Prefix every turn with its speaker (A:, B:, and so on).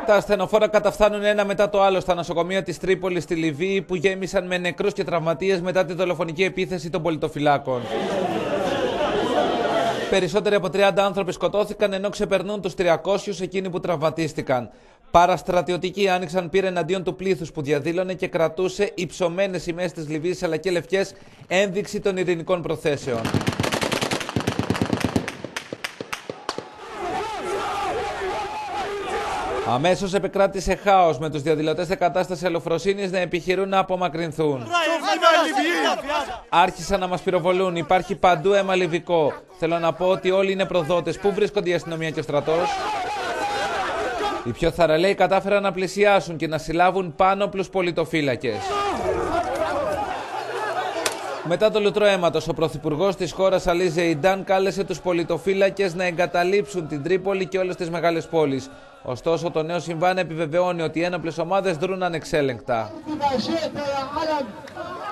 A: Τα ασθενοφόρα καταφθάνουν ένα μετά το άλλο στα νοσοκομεία της Τρίπολης στη Λιβύη, που γέμισαν με νεκρούς και τραυματίες μετά τη δολοφονική επίθεση των πολιτοφυλάκων. Περισσότεροι από 30 άνθρωποι σκοτώθηκαν, ενώ ξεπερνούν τους 300 εκείνοι που τραυματίστηκαν. Παραστρατιωτικοί άνοιξαν πύρα εναντίον του πλήθους που διαδήλωνε και κρατούσε υψωμένες σημαίες της Λιβύης αλλά και λευκές, ένδειξη των ειρηνικών προθέσεων. Αμέσως επεκράτησε χάος, με τους διαδηλωτές σε κατάσταση αλλοφροσύνης να επιχειρούν να απομακρυνθούν. Άρχισαν να μας πυροβολούν, υπάρχει παντού αίμα λιβικό. Θέλω να πω ότι όλοι είναι προδότες. Πού βρίσκονται η αστυνομία και ο στρατός? Οι πιο θαραλέοι κατάφεραν να πλησιάσουν και να συλλάβουν πάνωπλους πολιτοφύλακες. Μετά το λουτρό αίματος, ο πρωθυπουργός της χώρας Αλή Ζεϊντάν κάλεσε τους πολιτοφύλακες να εγκαταλείψουν την Τρίπολη και όλες τις μεγάλες πόλεις. Ωστόσο, το νέο συμβάν επιβεβαιώνει ότι οι ένοπλες ομάδες δρούν ανεξέλεγκτα.